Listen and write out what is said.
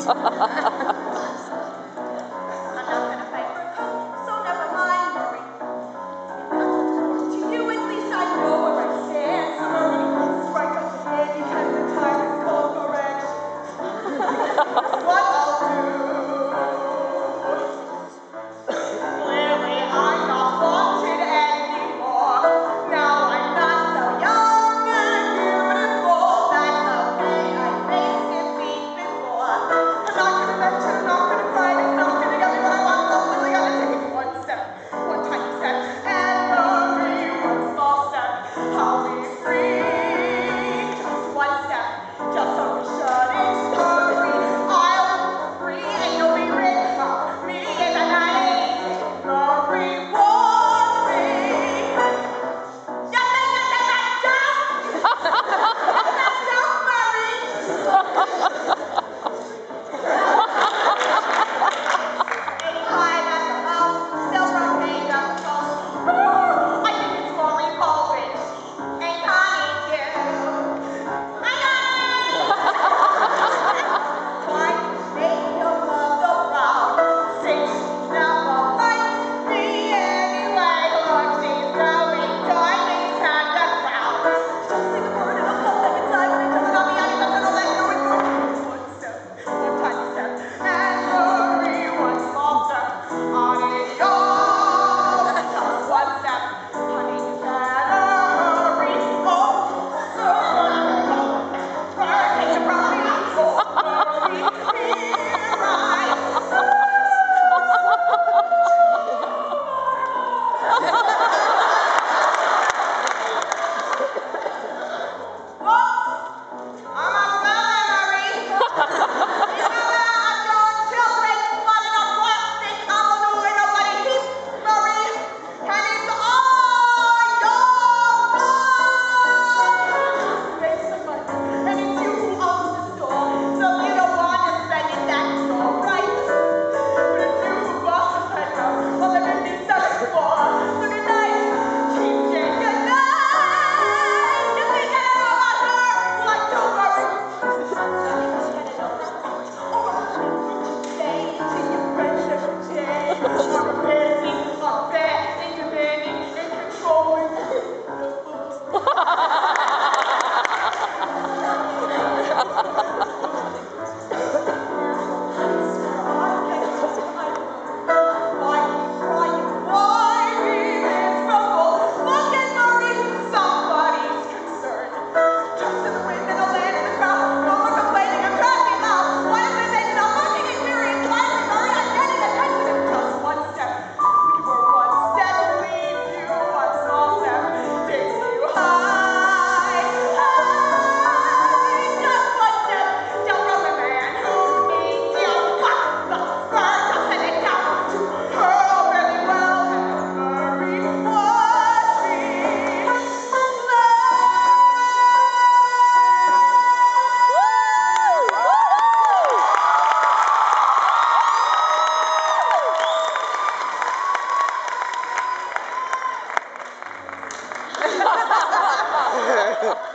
gonna pay for a coat, so never mind, Marie. To you at least I know where I stand, so Marie, strike up the band because the time has come for action. What I'll do. Clearly I'm not wanted anymore. Now I'm not so young and beautiful. That's okay, I faced defeat before. I'm not gonna mention, I'm not gonna cry, it's not gonna get me what I want, so I'm simply gonna take one step, one tiny step, and Marie, one small step. I'll be free. Just one step, just so we shouldn't hurry. I'll be free and you'll be rid of me in the night. Marie wants me. Just like that, Marie. Hide at the house, still remains at the phone. I think it's Marie Baldwin and Connie too. Trying to make your mother proud. Since she never liked me anyway. Look, she's throwing diamonds at the crowd. Just say the word and I'll come back inside. When it doesn't on me, I need to let her know it's one step, one tiny step, and Marie, one small step. On it goes. Just one step. Honey, you better hurry. Oh, so take it from me. Oh, Marie, here I I'm a Marie. You know I'm your children, but in a plastic avenue and nobody keeps Marie. And it's all your fault. Make some money, and it's you who owns the store, so you don't want to spend it that store, right? But it's you who bought the penthouse on the 57th floor. So good night, keep saying good night. You think I know about her? Well, I do, Marie. Ha ha ha!